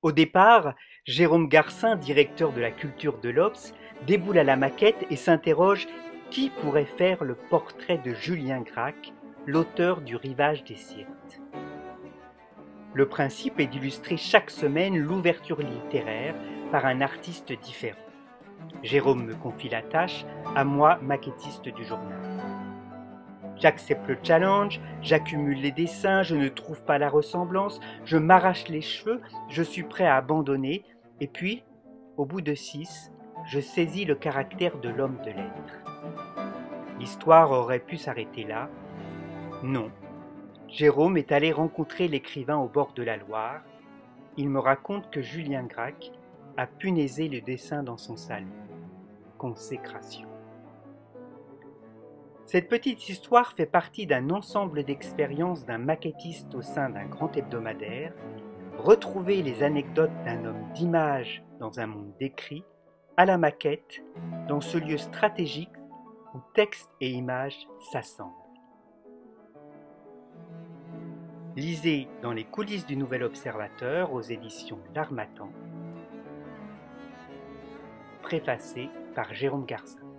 Au départ, Jérôme Garcin, directeur de la culture de l'Obs, déboule à la maquette et s'interroge qui pourrait faire le portrait de Julien Gracq, l'auteur du Rivage des Syrtes. Le principe est d'illustrer chaque semaine l'ouverture littéraire par un artiste différent. Jérôme me confie la tâche, à moi, maquettiste du journal. J'accepte le challenge, j'accumule les dessins, je ne trouve pas la ressemblance, je m'arrache les cheveux, je suis prêt à abandonner, et puis, au bout de 6, je saisis le caractère de l'homme de lettres. L'histoire aurait pu s'arrêter là. Non. Jérôme est allé rencontrer l'écrivain au bord de la Loire. Il me raconte que Julien Gracq a punaisé le dessin dans son salon. Consécration. Cette petite histoire fait partie d'un ensemble d'expériences d'un maquettiste au sein d'un grand hebdomadaire, retrouver les anecdotes d'un homme d'image dans un monde d'écrit, à la maquette, dans ce lieu stratégique où texte et images s'assemblent. Lisez dans les coulisses du Nouvel Observateur aux éditions L'Harmattan, préfacé par Jérôme Garcin.